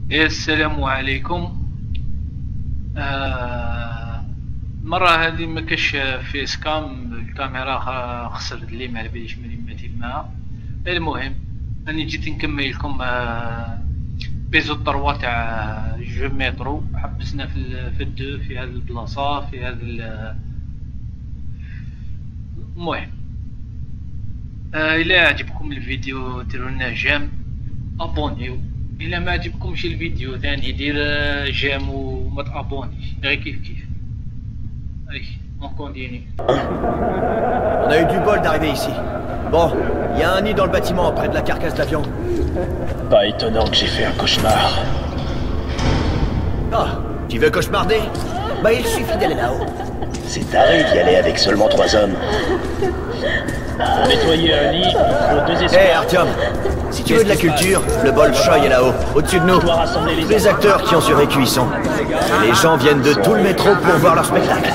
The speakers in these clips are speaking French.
السلام عليكم. المرة هذه ما كاش فيس كام، الكاميرا خسرت لي، ما على باليش ملي تما. المهم راني جيت نكمل لكم بيزو 3 تاع جو مترو. حبسنا في الدو في هذه البلاصة في هذا المهم. الى عجبكم الفيديو ديروا لنا جيم، ابونيو. الى ما عجبكمش الفيديو ثاني دير جيم وما تابونيش، غير كيف اي on continue. On a eu du bol d'arriver ici. Bon, il y a un nid dans le bâtiment près de la carcasse d'avion. Pas étonnant que j'ai fait un cauchemar. Ah, tu veux cauchemarder? Bah il suffit d'aller là-haut. C'est taré d'y aller avec seulement 3 hommes. Pour nettoyer un lit, il faut 2 espoirs. Hé Artyom, si tu veux de la culture, le Bolchoï est là-haut, au-dessus de nous. Les acteurs qui ont survécu y sont. Et les gens viennent de tout le métro pour voir leur spectacle.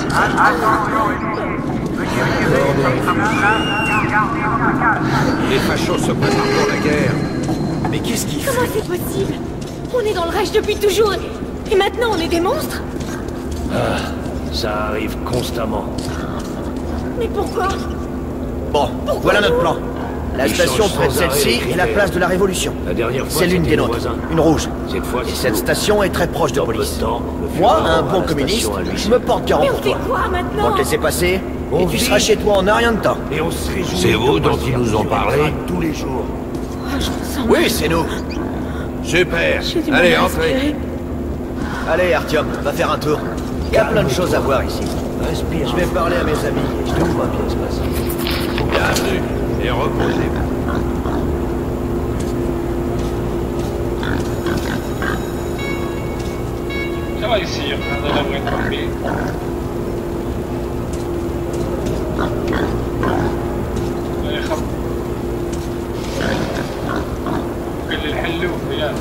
Les fachos se préparent pour la guerre. Mais qu'est-ce qu'il fait? Comment c'est possible? On est dans le Reich depuis toujours et maintenant on est des monstres? Ah, ça arrive constamment. Mais pourquoi? Bon, voilà notre plan. La station près de celle-ci est la place de la Révolution. La dernière fois, C'est l'une des nôtres, une rouge. Cette fois, Et cette station est très proche de police. Moi, un bon communiste, je me porte garant Mais pour on fait toi. quoi On va maintenant? te laisser passer, et tu seras chez toi en un rien de temps. Et on se réjouit. C'est vous dont ils nous ont parlé? Tous les jours. Oh, je me sens Oui, c'est nous. Super. J'ai du mal Allez, à entrez. respirer. Allez Artyom, va faire un tour. Il y a plein de choses à voir ici. Respire. Je vais parler à mes amis et je te Tout va bien se passer. Bienvenue. Et reposez-vous. Ça va ici, هذا لا بغيت نروح فيه. لا يخاف. قال لي الحلوف يا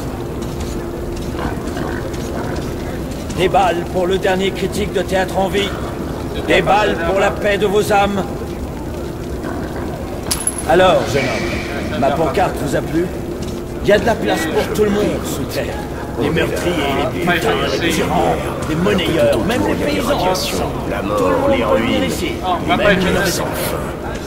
Des balles pour le dernier critique de théâtre en vie. Des balles pour la paix de vos âmes. Alors, jeune homme, ma pancarte vous a plu? Il y a de la place pour tout le monde sous terre. Les meurtriers, les butins, les tyrans, les monnayeurs, même les paysans. La Tout le mort, monde les peut venir ruines. ici. va pas Même être les innocent. innocents.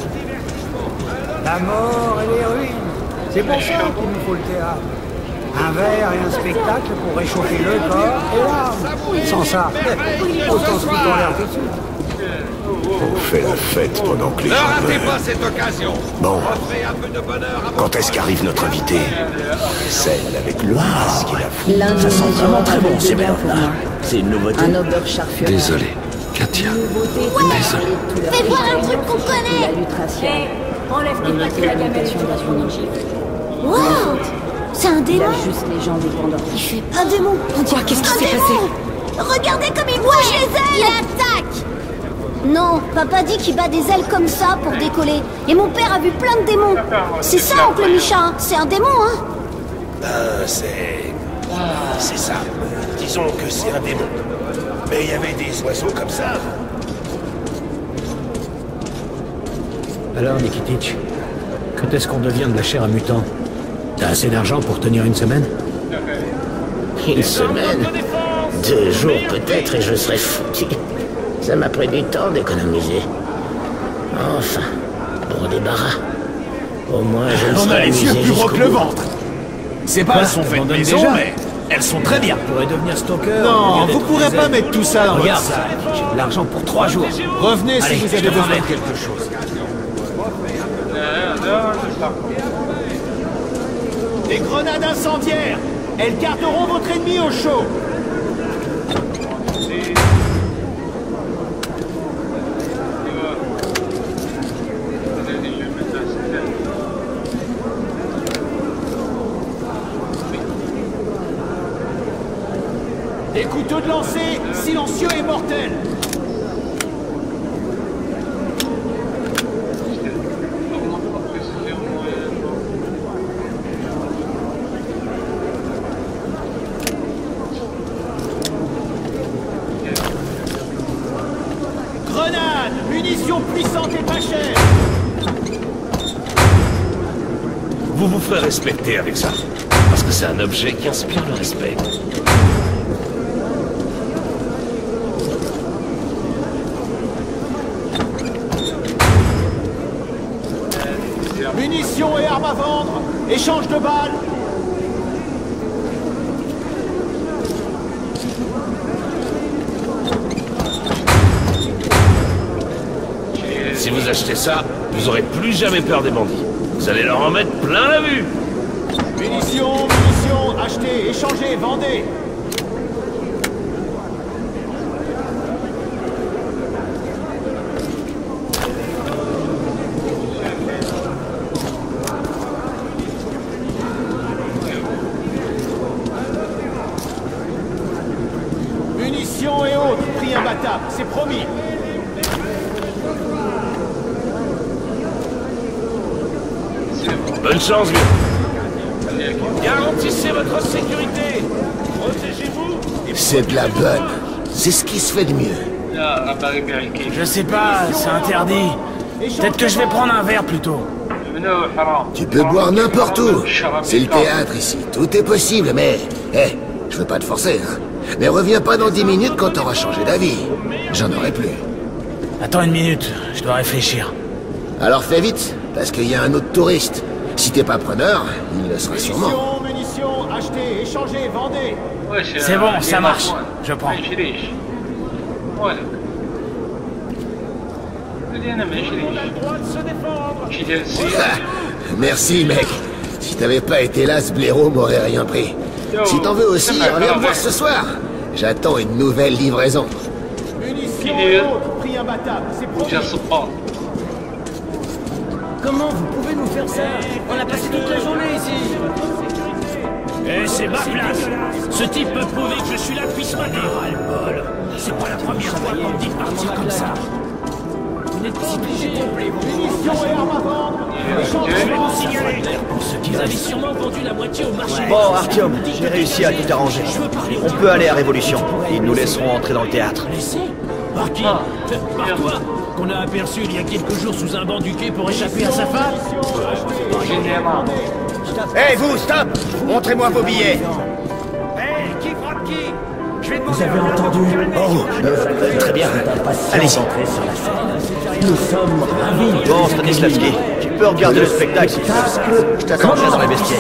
La mort et les ruines. C'est pour ça qu'il nous faut le théâtre. Un verre et un spectacle pour réchauffer le corps et l'âme. Sans ça, autant se foutre en l'air tout de suite. On fait la fête pendant que les Ne gens ratez meurent. pas cette occasion. Bon. Offrez un peu de bonheur à Quand est-ce qu'arrive notre invité? Celle avec le masque et la foule. L'un Ça sent vraiment très bon, ces bien pour belles-là. moi. C'est une nouveauté. Un auberge-charfure. Désolé, Katia. Fais voir un truc qu'on connaît. La lutte raciale. Enlève tes pattes de la gamelle. Wow. C'est un Il démon. a juste les gens dépendants. Il fait un démon. Quoi? Qu'est-ce qui s'est passé? Regardez comme il bouge les ailes. Il attaque. Non, papa dit qu'il bat des ailes comme ça pour décoller. Et mon père a vu plein de démons. C'est ça, oncle Micha, hein. C'est un démon, hein. C'est ça. Disons que c'est un démon. Mais il y avait des oiseaux comme ça. Alors, Nikitich, quand est-ce qu'on devient de la chair à mutant? T'as assez d'argent pour tenir une semaine? Une semaine? 2 jours peut-être et je serais foutu. Ça m'a pris du temps d'économiser. Enfin, bon débarras. Au moins je me On serai a les yeux amusé plus gros jusqu'au que le bout. ventre. Ces balles sont faites abandonne maison, déjà. mais elles sont très bien. On pourrait devenir stalker. Non, vous pourrez pas mettre tout ça dans Regarde votre ça, sac. j'ai de l'argent pour 3 jours. Revenez Allez, si vous je avez te besoin de ramène. quelque chose. Des grenades incendiaires. Elles garderont votre ennemi au chaud. Des couteaux de lancer, silencieux et mortels. Grenades, munitions puissantes et pas chères. Vous vous ferez respecter avec ça. Parce que c'est un objet qui inspire le respect. Munitions et armes à vendre. Échange de balles. Si vous achetez ça, vous aurez plus jamais peur des bandits. Vous allez leur en mettre plein la vue. Munitions, achetez, échangez, vendez. Munitions et autres, prix imbattable, c'est promis. Bonne chance, vieux. Garantissez votre sécurité. Protégez-vous. C'est de la bonne. C'est ce qui se fait de mieux. Je sais pas, c'est interdit. Peut-être que je vais prendre un verre plutôt. Tu peux boire n'importe où. C'est le théâtre ici. Tout est possible, mais... je veux pas te forcer, hein. Mais reviens pas dans 10 minutes quand t'auras changé d'avis. J'en aurai plus. Attends une minute, je dois réfléchir. Alors fais vite, parce qu'il y a un autre touriste. Si t'es pas preneur, il le sera sûrement. Munitions, achetez, échangez, vendez. C'est bon, ça marche. Je prends. Merci, mec. Si t'avais pas été là, ce blaireau m'aurait rien pris. Si t'en veux aussi, reviens me voir ce soir. J'attends une nouvelle livraison. Munitions, prix imbattable, c'est promis. Comment vous pouvez nous faire ça? On a passé toute la journée ici. Eh, c'est ma place. Ce type peut prouver que je suis là depuis ce matin. C'est pas la première fois qu'on me dit de partir comme ça. Vous n'êtes pas obligé. Munitions et armes à vendre. Je vais vous signaler. Vous avez sûrement vendu la moitié au marché. Bon, Artyom, j'ai réussi à tout arranger. On peut aller à Révolution. Ils nous laisseront entrer dans le théâtre. Par qui? Par toi? Qu'on a aperçu il y a quelques jours sous un banc du quai pour échapper à sa femme? Hey, vous, stop! Montrez-moi vos billets. Qui frappe qui? Vous avez entendu? Oh, très bien. Allez-y. Nous sommes ravis. Bon, Stanislavski, tu peux regarder le spectacle. Je t'attendrai dans les vestiaires.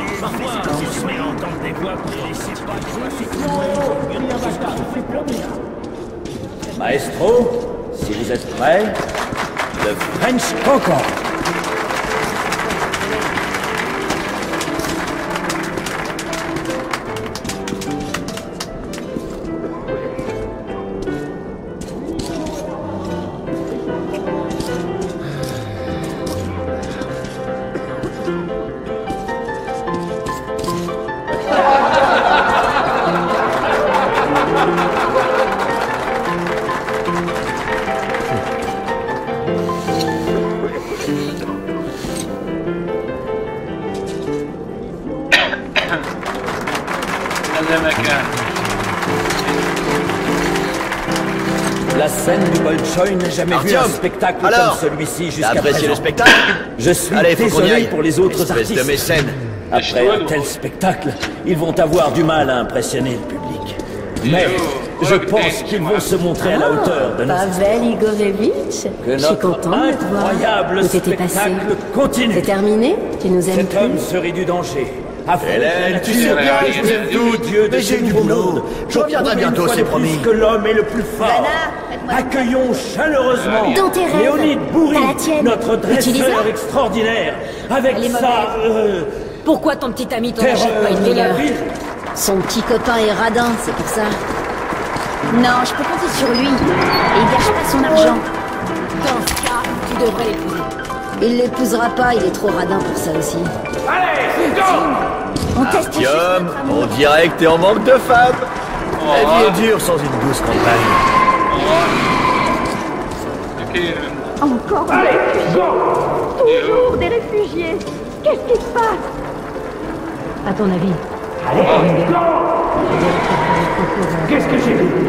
Maestro, si vous êtes prêts, le French Cancan. La scène du Bolchoï n'a jamais vu un spectacle comme celui-ci jusqu'à présent. T'as apprécié le spectacle? Je suis désolé pour les autres artistes. De mécène. Après un tel spectacle, ils vont avoir du mal à impressionner le public. Mais je pense qu'ils vont se montrer à la hauteur de nos Pavel Igorevitch, je suis content de te voir. incroyable Où t'étais passé? spectacle continue. C'est terminé? Tu nous aimes Cet homme serait du danger. Hélène, tu sais bien, je t'aime tout, Dieu de j'ai du boulot. Je reviendrai bientôt, c'est promis. Que l'homme est le plus fort. Accueillons chaleureusement Dans tes rêves, Léonide Bourri, t'as la tienne. notre dresseur Utilise-la. extraordinaire, avec Elle est sa... Pourquoi ton petit ami t'en achète pas une meilleure? Son petit copain est radin, c'est pour ça. Non, je peux compter sur lui. Et il gâche pas son argent. Dans ce cas, tu devrais l'épouser. Il l'épousera pas, il est trop radin pour ça aussi. Allez, go! On teste Artyom, on dirait que t'es en manque de femmes. La vie est dure sans une douce compagne. Encore des réfugiés. Toujours des réfugiés. Qu'est-ce qui se passe? À ton avis? Allez, qu'est-ce que j'ai vu?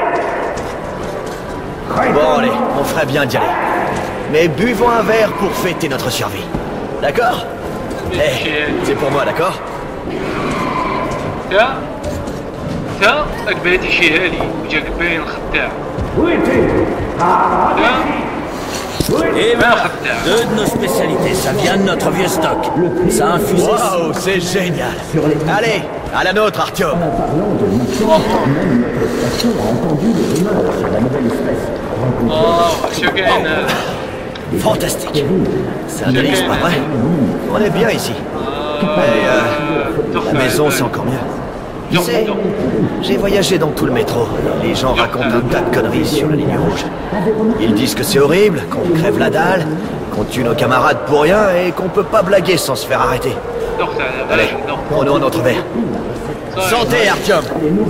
Allez! Bon, allez, on ferait bien d'y aller. Mais buvons un verre pour fêter notre survie. D'accord? C'est pour moi, d'accord? تا أقبلتي شي هالي وجاك باين خداع. Et voilà, deux de nos spécialités, ça vient de notre vieux stock. Ça a infusé. Waouh, c'est génial. Allez, à la nôtre, Artyom. Fantastique. C'est un délice, pas vrai? On est bien ici. Mais la maison, c'est encore mieux. Tu sais, j'ai voyagé dans tout le métro. Les gens racontent un tas de conneries sur la ligne rouge. Ils disent que c'est horrible, qu'on crève la dalle, qu'on tue nos camarades pour rien et qu'on peut pas blaguer sans se faire arrêter. Allez, prenons un autre verre. Santé, Artyom.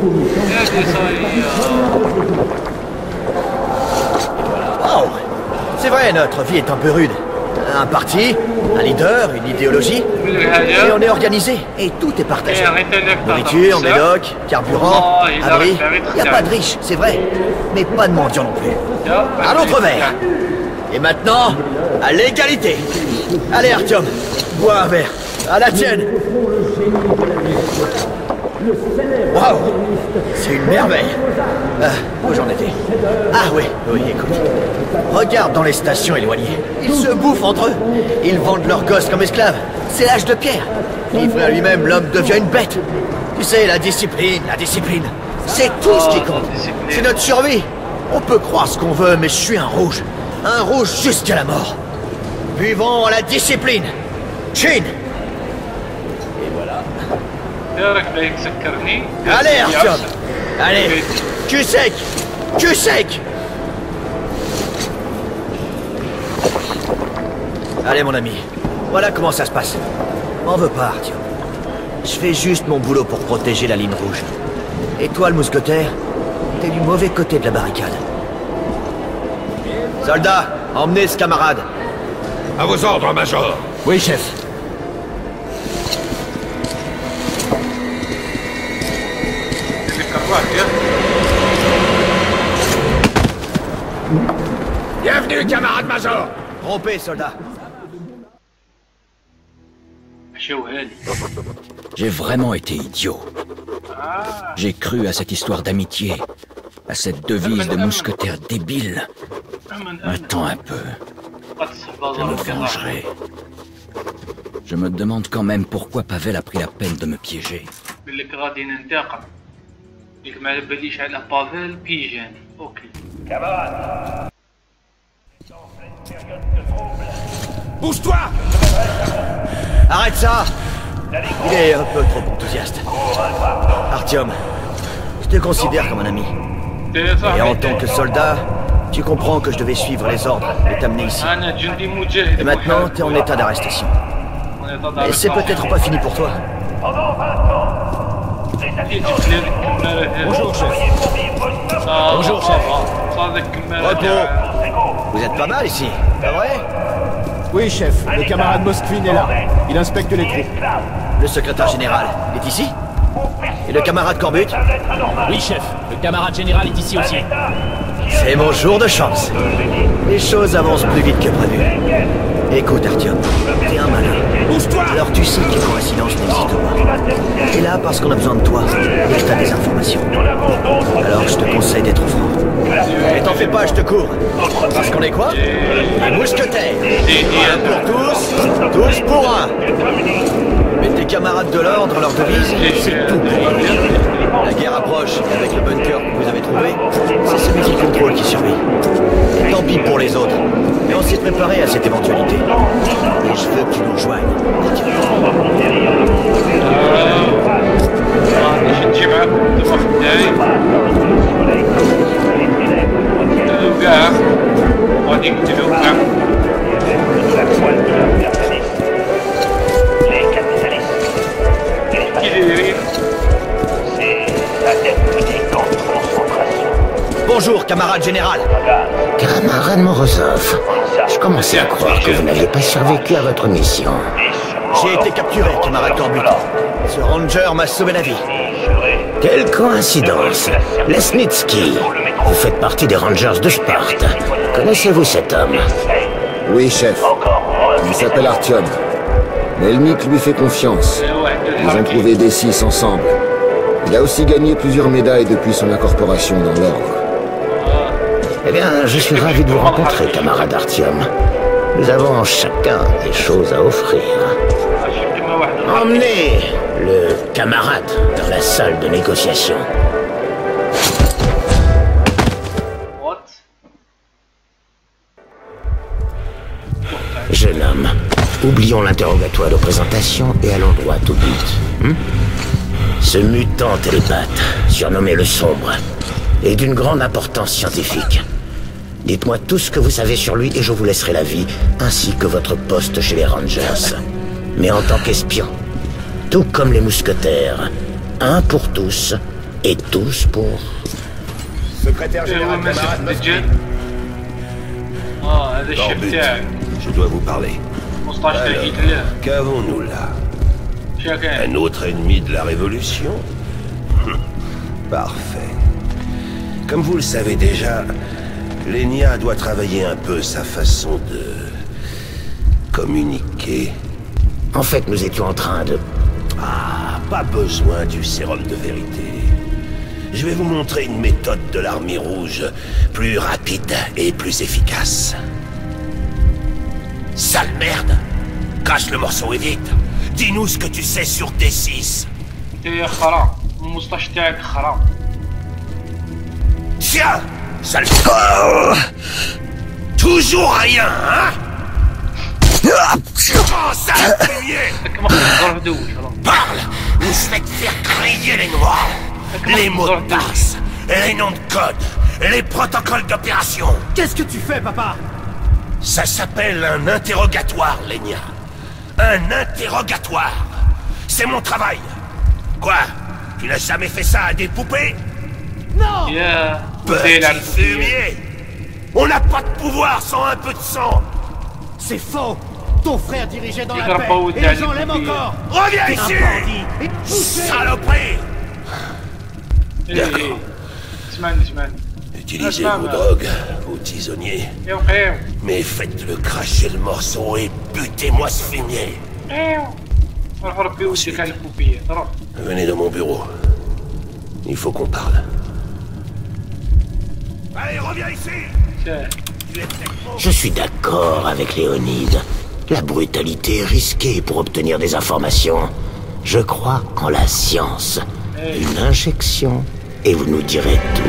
Oh, c'est vrai, notre vie est un peu rude. Un parti, un leader, une idéologie, et on est organisé, et tout est partagé. Nourriture, médoc, carburant, abri, il n'y a pas de riches, c'est vrai, mais pas de mendiants non plus. Un autre verre. Et maintenant, à l'égalité. Allez Artyom, bois un verre, à la tienne. Waouh, c'est une merveille. Où j'en étais? Ah oui, écoute. Regarde dans les stations éloignées. Ils se bouffent entre eux. Ils vendent leurs gosses comme esclaves. C'est l'âge de pierre. Livré à lui-même, l'homme devient une bête. Tu sais, la discipline. C'est tout ce qui compte. C'est notre survie. On peut croire ce qu'on veut, mais je suis un rouge. Un rouge jusqu'à la mort. Buvons à la discipline. Chin. Allez Artyom. Allez, cul sec. Allez mon ami, voilà comment ça se passe. M'en veux pas Artyom. Je fais juste mon boulot pour protéger la ligne rouge. Et toi le mousquetaire, t'es du mauvais côté de la barricade. Soldats, emmenez ce camarade. À vos ordres, Major. Oui, chef. Bienvenue, camarade Major. Rompez, soldats. J'ai vraiment été idiot. J'ai cru à cette histoire d'amitié, à cette devise de mousquetaire débile. Attends un peu. Je me vengerai. Je me demande quand même pourquoi Pavel a pris la peine de me piéger. Camarade. Bouge-toi! Arrête ça! Il est un peu trop enthousiaste. Artyom, je te considère comme un ami. Et en tant que soldat, tu comprends que je devais suivre les ordres et t'amener ici. Et maintenant, t'es en état d'arrestation. Et c'est peut-être pas fini pour toi. Bonjour, chef. Bonjour, chef. Repos. Vous êtes pas mal ici, pas vrai? Oui, chef. Le camarade Moskvin est là. Il inspecte les troupes. Le secrétaire général est ici? Et le camarade Corbutt? Oui, chef. Le camarade général est ici aussi. C'est mon jour de chance. Les choses avancent plus vite que prévu. Écoute, Artyom, t'es un malin. Alors tu sais qu'une coïncidence n'existe pas. T'es là parce qu'on a besoin de toi et que t'as des informations. Alors je te conseille d'être franc. Et t'en fais pas, je te cours. Parce qu'on est quoi? Les mousquetaires. Un pour tous, tous pour un. Mais tes camarades de l'ordre, leur devise, c'est tout pour eux. La guerre approche, et avec le bunker que vous avez trouvé, c'est celui qui contrôle qui survit. Et tant pis pour les autres. Mais on s'est préparé à cette éventualité. Et je veux que tu nous rejoignes. Bonjour, camarade général. Camarade Morozov, je commençais à croire que vous n'aviez pas survécu à votre mission. J'ai été capturé, camarade Corbutt. Ce ranger m'a sauvé la vie. Quelle coïncidence. Lesnitsky, vous faites partie des Rangers de Sparte. Connaissez-vous cet homme? Oui, chef. Il s'appelle Artyom. Melnik lui fait confiance. Ils ont trouvé D6 ensemble. Il a aussi gagné plusieurs médailles depuis son incorporation dans l'ordre. Eh bien, je suis ravi de vous rencontrer, camarade Artyom. Nous avons chacun des choses à offrir. Emmenez le camarade dans la salle de négociation. Jeune homme, oublions l'interrogatoire de présentation et allons droit au but. Ce mutant télépathe, surnommé le Sombre, est d'une grande importance scientifique. Dites-moi tout ce que vous savez sur lui et je vous laisserai la vie, ainsi que votre poste chez les Rangers. Mais en tant qu'espion, tout comme les mousquetaires, un pour tous et tous pour... Secrétaire général, camarade Mosby. Corbut, je dois vous parler. Alors, qu'avons-nous là? Un autre ennemi de la Révolution? Parfait. Comme vous le savez déjà, Lenya doit travailler un peu sa façon de... communiquer. En fait, nous étions en train de... Ah, pas besoin du sérum de vérité. Je vais vous montrer une méthode de l'Armée Rouge plus rapide et plus efficace. Sale merde! Cache le morceau et vite! Dis-nous ce que tu sais sur D6. Tiens! Sale... Oh, toujours rien, hein? Comment ça, fumier? Parle, ou je vais te faire griller les noirs. Les mots de passe, les noms de code, les protocoles d'opération. Qu'est-ce que tu fais, papa? Ça s'appelle un interrogatoire, Lenya. Un interrogatoire. C'est mon travail. Quoi? Tu n'as jamais fait ça à des poupées? Non! Petit fumier! On n'a pas de pouvoir sans un peu de sang. C'est faux! Ton frère dirigeait dans la paix, et les gens l'aiment encore! Reviens ici! Saloperie! D'accord. Utilisez vos drogues, vos tisonniers. Mais faites-le cracher le morceau et butez-moi ce fumier. Ensuite, venez dans mon bureau. Il faut qu'on parle. Allez, reviens ici! Je suis d'accord avec Léonide. La brutalité est risquée pour obtenir des informations. Je crois en la science. Une injection, et vous nous direz tout.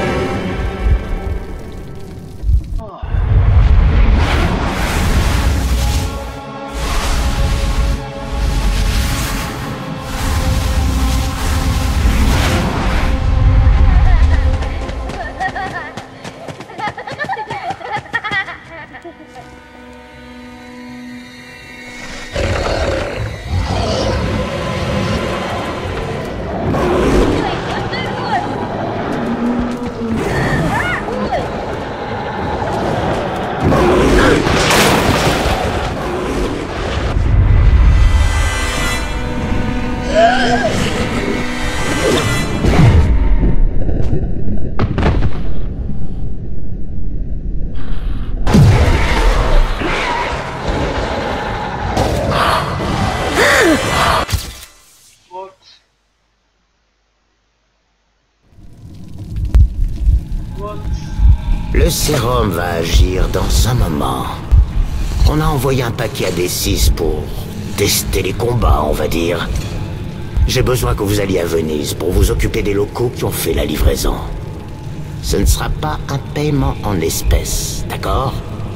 Le sérum va agir dans un moment. On a envoyé un paquet à D6 pour tester les combats, on va dire. J'ai besoin que vous alliez à Venise pour vous occuper des locaux qui ont fait la livraison. Ce ne sera pas un paiement en espèces, d'accord?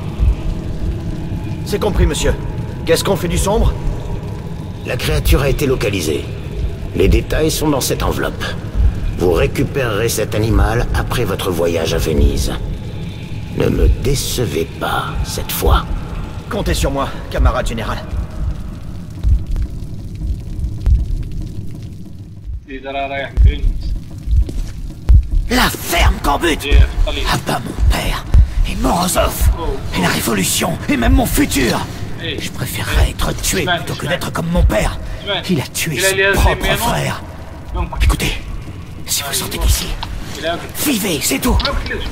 C'est compris, monsieur. Qu'est-ce qu'on fait du Sombre? La créature a été localisée. Les détails sont dans cette enveloppe. Vous récupérerez cet animal après votre voyage à Venise. Ne me décevez pas, cette fois. Comptez sur moi, camarade général. La ferme, Corbut! Ah bah mon père, et Morozov, et la révolution, et même mon futur! Je préférerais être tué plutôt que d'être comme mon père. Il a tué son propre frère. Écoutez, si vous sortez d'ici, vivez, c'est tout!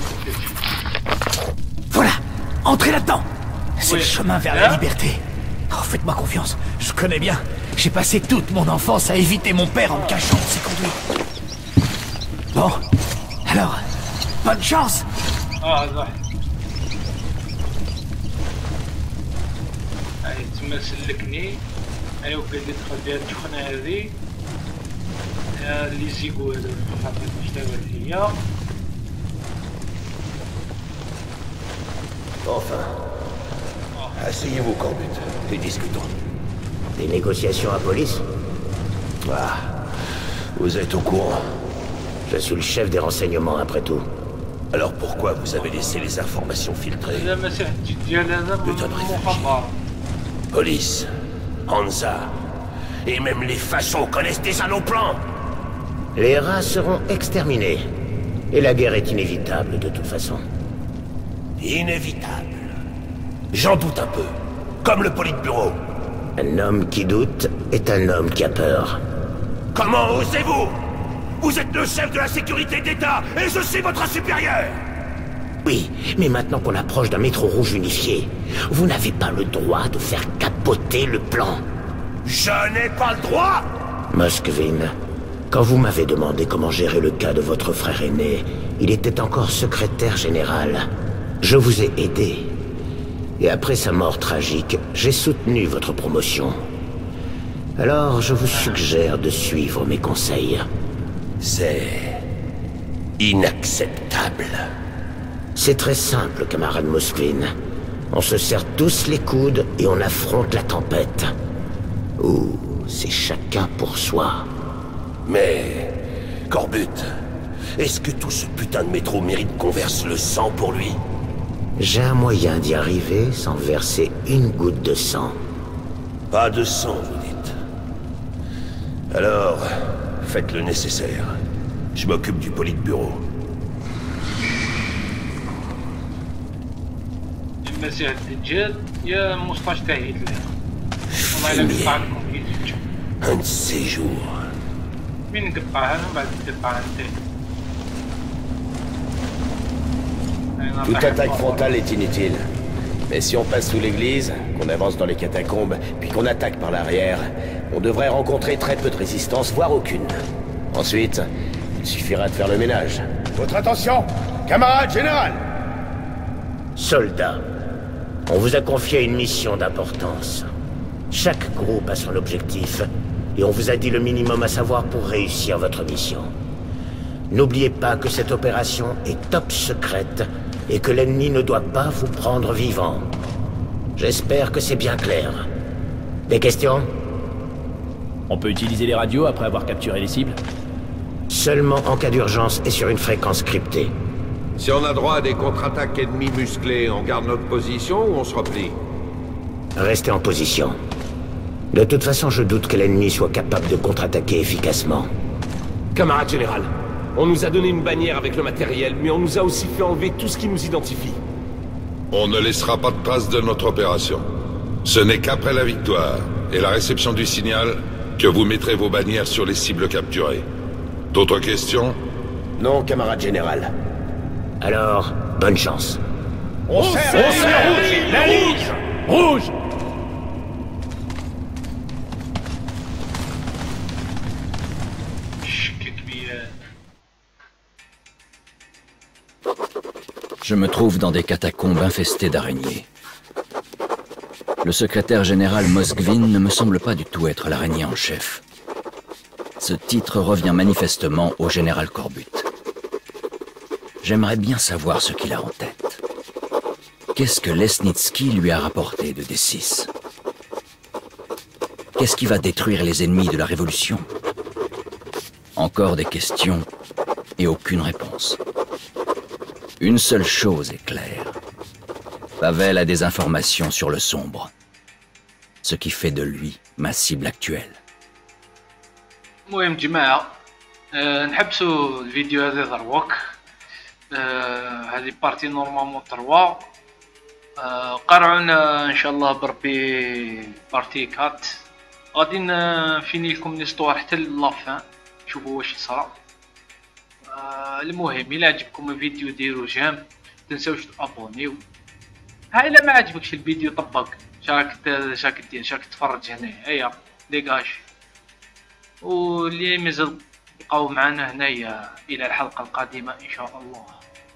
Voilà, entrez là-dedans! C'est le chemin vers la liberté. Oh, faites-moi confiance, je connais bien. J'ai passé toute mon enfance à éviter mon père en me cachant dans ses conduites. Bon, alors, bonne chance. صح. هاي تما سلكني. ايوا قال لي دخل بها الدخنه هذه. اللي زيقو هذا حطيت واش دابا هي. Enfin. Asseyez-vous, Corbut, et discutons. Des négociations à police? Ah, vous êtes au courant? Je suis le chef des renseignements, après tout. Alors pourquoi vous avez laissé les informations filtrées? Police, Hansa, et même les fachos connaissent déjà nos plans. Les rats seront exterminés. Et la guerre est inévitable, de toute façon. Inévitable. J'en doute un peu. Comme le Politburo. Un homme qui doute est un homme qui a peur. Comment osez-vous? Vous êtes le chef de la sécurité d'État, et je suis votre supérieur! Oui, mais maintenant qu'on approche d'un métro rouge unifié, vous n'avez pas le droit de faire capoter le plan. Je n'ai pas le droit! Moskvin, quand vous m'avez demandé comment gérer le cas de votre frère aîné, il était encore secrétaire général. Je vous ai aidé. Et après sa mort tragique, j'ai soutenu votre promotion. Alors, je vous suggère de suivre mes conseils. C'est inacceptable. C'est très simple, camarade Moskvin. On se serre tous les coudes et on affronte la tempête. Ou c'est chacun pour soi. Mais, Corbut, est-ce que tout ce putain de métro mérite qu'on verse le sang pour lui? J'ai un moyen d'y arriver sans verser une goutte de sang. Pas de sang, vous dites. Alors, faites le nécessaire. Je m'occupe du Politburo. المسيح الدجال يا مصطفى تاع هتلر والله الا نقطع لكم فيديو un de ces jours. مين نقطعها انا بعد نقطعها انت. Toute attaque frontale est inutile. Mais si on passe sous l'église, qu'on avance dans les catacombes, puis qu'on attaque par l'arrière, on devrait rencontrer très peu de résistance, voire aucune. Ensuite, il suffira de faire le ménage. Votre attention, camarade général! Soldats, on vous a confié une mission d'importance. Chaque groupe a son objectif, et on vous a dit le minimum à savoir pour réussir votre mission. N'oubliez pas que cette opération est top secrète, et que l'ennemi ne doit pas vous prendre vivant. J'espère que c'est bien clair. Des questions? On peut utiliser les radios après avoir capturé les cibles? Seulement en cas d'urgence et sur une fréquence cryptée. Si on a droit à des contre-attaques ennemies musclées, on garde notre position ou on se replie? Restez en position. De toute façon, je doute que l'ennemi soit capable de contre-attaquer efficacement. Camarade général, on nous a donné une bannière avec le matériel, mais on nous a aussi fait enlever tout ce qui nous identifie. On ne laissera pas de traces de notre opération. Ce n'est qu'après la victoire et la réception du signal que vous mettrez vos bannières sur les cibles capturées. D'autres questions? Non, camarade général. Alors, bonne chance. On serre rouge! La ligne! Rouge! Je me trouve dans des catacombes infestées d'araignées. Le secrétaire général Moskvin ne me semble pas du tout être l'araignée en chef. Ce titre revient manifestement au général Corbutt. J'aimerais bien savoir ce qu'il a en tête. Qu'est-ce que Lesnitsky lui a rapporté de D6? Qu'est-ce qui va détruire les ennemis de la Révolution? Encore des questions et aucune réponse. Une seule chose est claire. Pavel a des informations sur le sombre. Ce qui fait de lui ma cible actuelle. المهم جماعة نحبسوا الفيديو هذا دروك. هذه بارتي نورمالمون 3. قرعونا ان شاء الله بربي بارتي 4. غادي نفيني لكم ليستوار حتى لافان شوفوا واش صرا. المهم الى عجبكم الفيديو ديروا جيم، متنساوش تابونيو. ها الا ما عجبكش الفيديو طبق شاك دير شاك تفرج هنا. هيا ديجاج. واللي مازال بقاو معنا هنايا الى الحلقة القادمة ان شاء الله.